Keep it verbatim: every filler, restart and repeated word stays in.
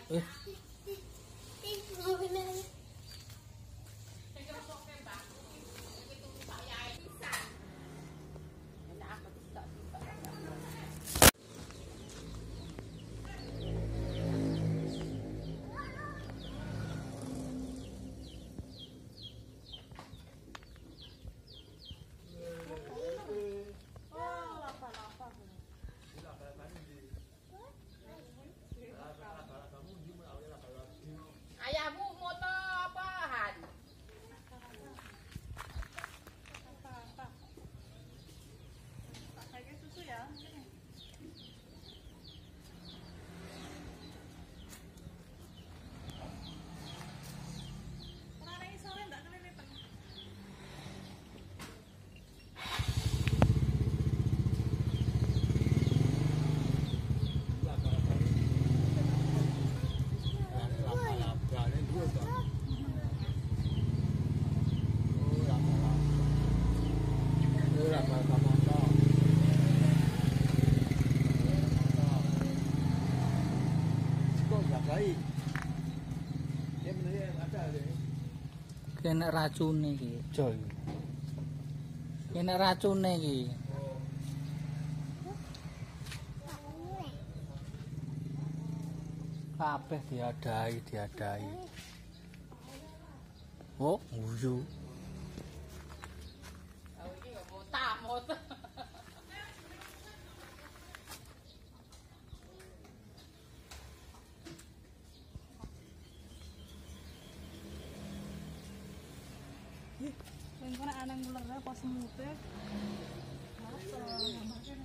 Eh. Ayahmu moto apaan? Apa-apa. Pakai susu ya. Ora nek sore ndak kelilipan. Kena racune iki. Joy. Kena racune iki. Kabeh diadai, diadai. Oh, nguyu. Oh iki kok motamot. Sing kena aneng uler pas semute. Apa?